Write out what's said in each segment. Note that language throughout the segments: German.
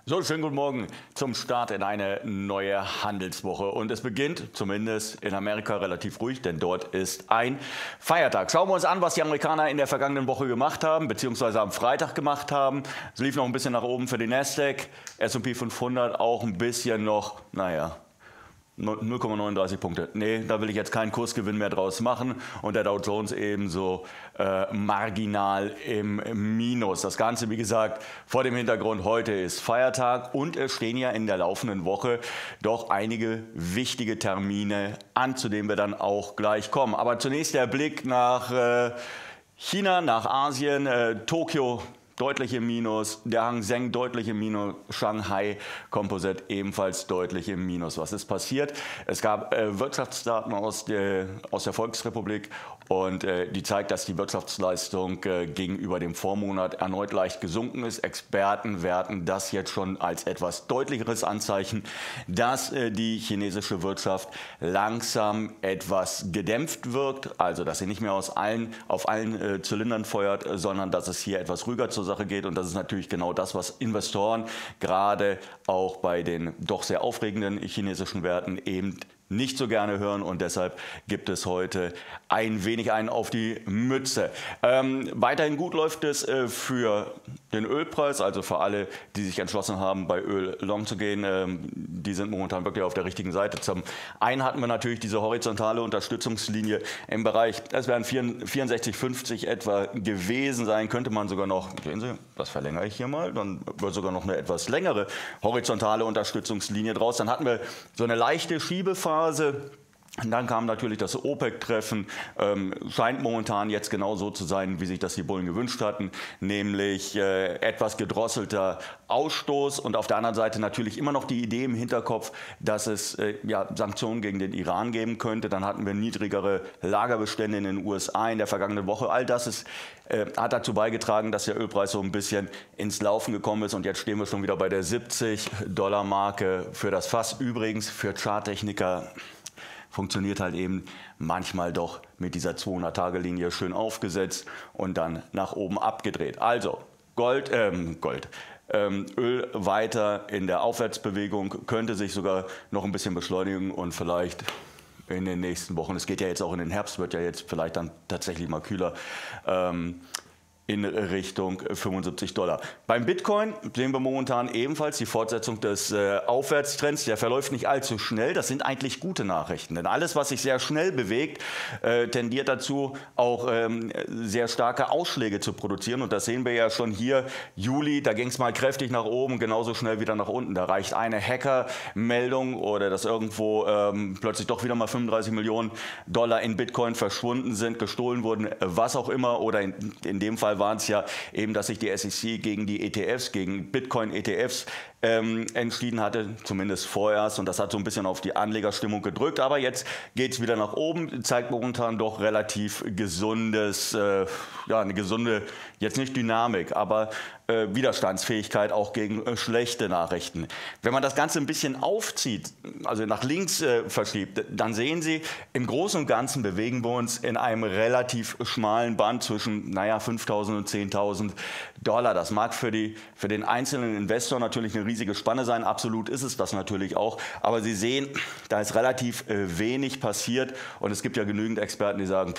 So, schönen guten Morgen zum Start in eine neue Handelswoche. Und es beginnt zumindest in Amerika relativ ruhig, denn dort ist ein Feiertag. Schauen wir uns an, was die Amerikaner in der vergangenen Woche gemacht haben, beziehungsweise am Freitag gemacht haben. Es lief noch ein bisschen nach oben für den Nasdaq, S&P 500 auch ein bisschen noch, naja, 0,39 Punkte. Nee, da will ich jetzt keinen Kursgewinn mehr draus machen. Und der Dow Jones ebenso marginal im Minus. Das Ganze, wie gesagt, vor dem Hintergrund, heute ist Feiertag und es stehen ja in der laufenden Woche doch einige wichtige Termine an, zu denen wir dann auch gleich kommen. Aber zunächst der Blick nach China, nach Asien, Tokio. Deutlich im Minus, der Hang Seng deutlich im Minus, Shanghai Composite ebenfalls deutlich im Minus. Was ist passiert? Es gab Wirtschaftsdaten aus der Volksrepublik und die zeigt, dass die Wirtschaftsleistung gegenüber dem Vormonat erneut leicht gesunken ist. Experten werten das jetzt schon als etwas deutlicheres Anzeichen, dass die chinesische Wirtschaft langsam etwas gedämpft wirkt, also dass sie nicht mehr auf allen Zylindern feuert, sondern dass es hier etwas ruhiger zur Sache geht. Und das ist natürlich genau das, was Investoren gerade auch bei den doch sehr aufregenden chinesischen Werten eben nicht so gerne hören, und deshalb gibt es heute ein wenig einen auf die Mütze. Weiterhin gut läuft es für den Ölpreis, also für alle, die sich entschlossen haben, bei Öl long zu gehen. Die sind momentan wirklich auf der richtigen Seite. Zum einen hatten wir natürlich diese horizontale Unterstützungslinie im Bereich, es wären 64,50 etwa gewesen sein, könnte man sogar noch, sehen Sie, das verlängere ich hier mal, dann wird sogar noch eine etwas längere horizontale Unterstützungslinie draus. Dann hatten wir so eine leichte Schiebephase. Und dann kam natürlich das OPEC-Treffen, scheint momentan jetzt genau so zu sein, wie sich das die Bullen gewünscht hatten, nämlich etwas gedrosselter Ausstoß und auf der anderen Seite natürlich immer noch die Idee im Hinterkopf, dass es Sanktionen gegen den Iran geben könnte. Dann hatten wir niedrigere Lagerbestände in den USA in der vergangenen Woche. All das hat dazu beigetragen, dass der Ölpreis so ein bisschen ins Laufen gekommen ist und jetzt stehen wir schon wieder bei der 70-Dollar-Marke für das Fass. Übrigens für Charttechniker funktioniert halt eben manchmal doch mit dieser 200-Tage-Linie schön aufgesetzt und dann nach oben abgedreht. Also Öl weiter in der Aufwärtsbewegung, könnte sich sogar noch ein bisschen beschleunigen und vielleicht in den nächsten Wochen, es geht ja jetzt auch in den Herbst, wird ja jetzt vielleicht dann tatsächlich mal kühler, in Richtung 75 Dollar. Beim Bitcoin sehen wir momentan ebenfalls die Fortsetzung des Aufwärtstrends. Der verläuft nicht allzu schnell. Das sind eigentlich gute Nachrichten. Denn alles, was sich sehr schnell bewegt, tendiert dazu, auch sehr starke Ausschläge zu produzieren. Und das sehen wir ja schon hier. Juli, da ging es mal kräftig nach oben, genauso schnell wieder nach unten. Da reicht eine Hacker-Meldung oder dass irgendwo plötzlich doch wieder mal 35 Millionen Dollar in Bitcoin verschwunden sind, gestohlen wurden, was auch immer. Oder in dem Fall waren es ja eben, dass sich die SEC gegen die ETFs, gegen Bitcoin-ETFs entschieden hatte, zumindest vorerst. Und das hat so ein bisschen auf die Anlegerstimmung gedrückt. Aber jetzt geht es wieder nach oben, zeigt momentan doch relativ gesundes, eine gesunde, jetzt nicht Dynamik, aber Widerstandsfähigkeit auch gegen schlechte Nachrichten. Wenn man das Ganze ein bisschen aufzieht, also nach links verschiebt, dann sehen Sie, im Großen und Ganzen bewegen wir uns in einem relativ schmalen Band zwischen 5.000 und 10.000 Dollar. Das mag für den einzelnen Investor natürlich eine riesige Spanne sein. Absolut ist es das natürlich auch. Aber Sie sehen, da ist relativ wenig passiert. Und es gibt ja genügend Experten, die sagen,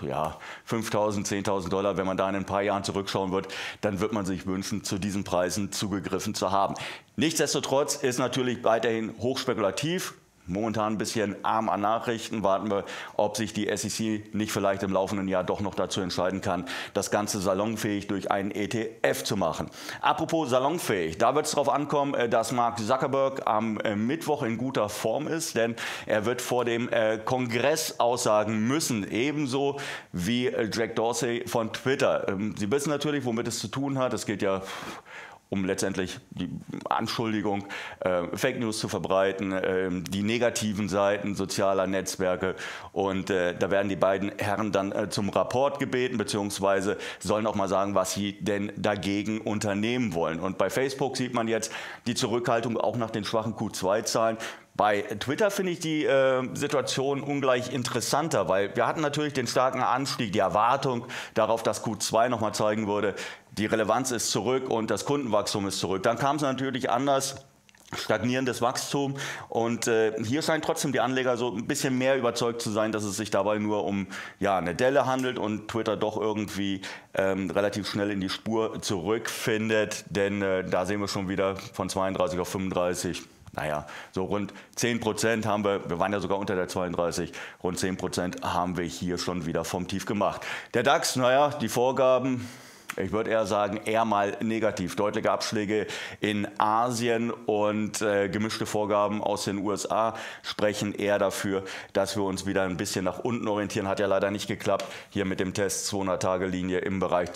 5.000, 10.000 Dollar, wenn man da in ein paar Jahren zurückschauen wird, dann wird man sich wünschen, zu diesen Preisen zugegriffen zu haben. Nichtsdestotrotz ist natürlich weiterhin hochspekulativ. Momentan ein bisschen arm an Nachrichten. Warten wir, ob sich die SEC nicht vielleicht im laufenden Jahr doch noch dazu entscheiden kann, das Ganze salonfähig durch einen ETF zu machen. Apropos salonfähig, da wird es darauf ankommen, dass Mark Zuckerberg am Mittwoch in guter Form ist, denn er wird vor dem Kongress aussagen müssen, ebenso wie Jack Dorsey von Twitter. Sie wissen natürlich, womit es zu tun hat. Es geht ja um letztendlich die Anschuldigung, Fake News zu verbreiten, die negativen Seiten sozialer Netzwerke. Und da werden die beiden Herren dann zum Rapport gebeten, beziehungsweise sollen auch mal sagen, was sie denn dagegen unternehmen wollen. Und bei Facebook sieht man jetzt die Zurückhaltung auch nach den schwachen Q2-Zahlen. Bei Twitter finde ich die Situation ungleich interessanter, weil wir hatten natürlich den starken Anstieg, die Erwartung darauf, dass Q2 nochmal zeigen würde, die Relevanz ist zurück und das Kundenwachstum ist zurück. Dann kam es natürlich anders. Stagnierendes Wachstum und hier scheint trotzdem die Anleger so ein bisschen mehr überzeugt zu sein, dass es sich dabei nur um eine Delle handelt und Twitter doch irgendwie relativ schnell in die Spur zurückfindet, denn da sehen wir schon wieder von 32 auf 35. Naja, so rund 10% haben wir waren ja sogar unter der 32, rund 10% haben wir hier schon wieder vom Tief gemacht. Der DAX, naja, die Vorgaben, ich würde eher sagen, eher mal negativ. Deutliche Abschläge in Asien und gemischte Vorgaben aus den USA sprechen eher dafür, dass wir uns wieder ein bisschen nach unten orientieren. Hat ja leider nicht geklappt. Hier mit dem Test 200-Tage-Linie im Bereich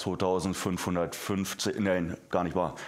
2550, nein, gar nicht wahr,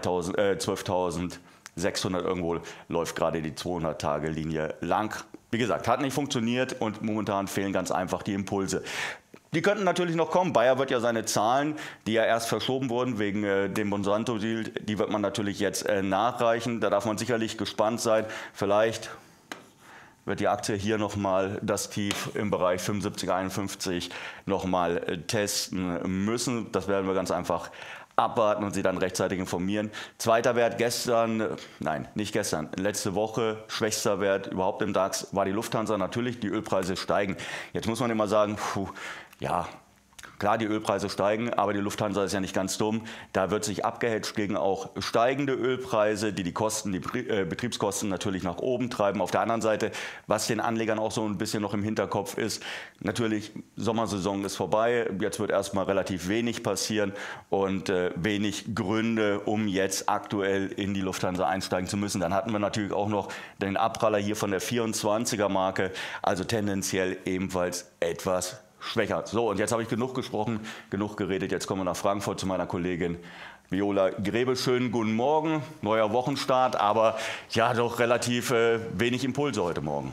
12.600 irgendwo läuft gerade die 200-Tage-Linie lang. Wie gesagt, hat nicht funktioniert und momentan fehlen ganz einfach die Impulse. Die könnten natürlich noch kommen. Bayer wird ja seine Zahlen, die ja erst verschoben wurden wegen dem Monsanto-Deal, die wird man natürlich jetzt nachreichen. Da darf man sicherlich gespannt sein. Vielleicht wird die Aktie hier nochmal das Tief im Bereich 75, 51 nochmal testen müssen. Das werden wir ganz einfach abwarten und Sie dann rechtzeitig informieren. Zweiter Wert gestern, nein, nicht gestern, letzte Woche, schwächster Wert überhaupt im DAX war die Lufthansa. Natürlich, die Ölpreise steigen. Jetzt muss man immer sagen, ja, klar, die Ölpreise steigen, aber die Lufthansa ist ja nicht ganz dumm. Da wird sich abgehatcht gegen auch steigende Ölpreise, die Kosten, die Betriebskosten natürlich nach oben treiben. Auf der anderen Seite, was den Anlegern auch so ein bisschen noch im Hinterkopf ist, natürlich, Sommersaison ist vorbei. Jetzt wird erstmal relativ wenig passieren und wenig Gründe, um jetzt aktuell in die Lufthansa einsteigen zu müssen. Dann hatten wir natürlich auch noch den Abpraller hier von der 24er-Marke, also tendenziell ebenfalls etwas schwächer. So, und jetzt habe ich genug gesprochen, genug geredet. Jetzt kommen wir nach Frankfurt zu meiner Kollegin Viola Grebe. Schönen guten Morgen, neuer Wochenstart, aber ja, doch relativ wenig Impulse heute Morgen.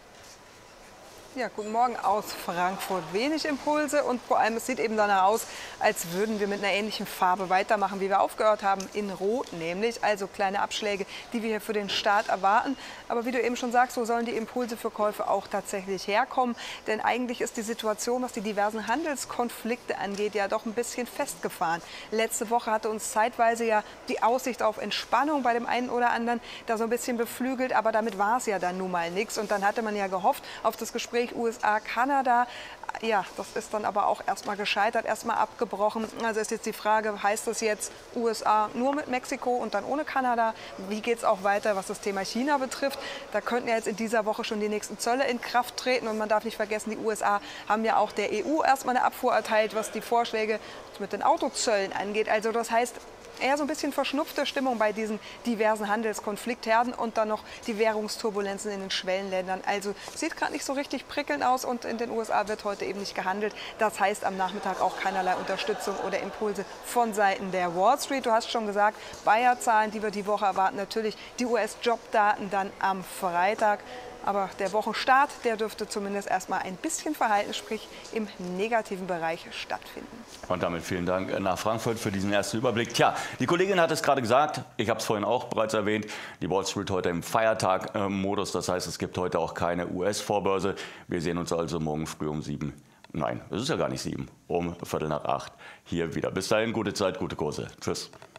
Ja, guten Morgen aus Frankfurt. Wenig Impulse und vor allem, es sieht eben danach aus, als würden wir mit einer ähnlichen Farbe weitermachen, wie wir aufgehört haben, in Rot nämlich. Also kleine Abschläge, die wir hier für den Start erwarten. Aber wie du eben schon sagst, so sollen die Impulse für Käufe auch tatsächlich herkommen. Denn eigentlich ist die Situation, was die diversen Handelskonflikte angeht, ja doch ein bisschen festgefahren. Letzte Woche hatte uns zeitweise ja die Aussicht auf Entspannung bei dem einen oder anderen da so ein bisschen beflügelt. Aber damit war es ja dann nun mal nichts. Und dann hatte man ja gehofft auf das Gespräch USA, Kanada. Ja, das ist dann aber auch erstmal gescheitert, erstmal abgebrochen. Also ist jetzt die Frage, heißt das jetzt USA nur mit Mexiko und dann ohne Kanada? Wie geht es auch weiter, was das Thema China betrifft? Da könnten ja jetzt in dieser Woche schon die nächsten Zölle in Kraft treten. Und man darf nicht vergessen, die USA haben ja auch der EU erstmal eine Abfuhr erteilt, was die Vorschläge mit den Autozöllen angeht. Also das heißt, eher so ein bisschen verschnupfte Stimmung bei diesen diversen Handelskonfliktherden und dann noch die Währungsturbulenzen in den Schwellenländern. Also sieht gerade nicht so richtig prickelnd aus und in den USA wird heute eben nicht gehandelt. Das heißt am Nachmittag auch keinerlei Unterstützung oder Impulse von Seiten der Wall Street. Du hast schon gesagt, Bayer-Zahlen, die wir die Woche erwarten, natürlich die US-Jobdaten dann am Freitag. Aber der Wochenstart, der dürfte zumindest erstmal ein bisschen verhalten, sprich im negativen Bereich stattfinden. Und damit vielen Dank nach Frankfurt für diesen ersten Überblick. Tja, die Kollegin hat es gerade gesagt, ich habe es vorhin auch bereits erwähnt, die Wall Street heute im Feiertag-Modus. Das heißt, es gibt heute auch keine US-Vorbörse. Wir sehen uns also morgen früh um 7. Nein, es ist ja gar nicht 7, um 7:15 hier wieder. Bis dahin, gute Zeit, gute Kurse. Tschüss.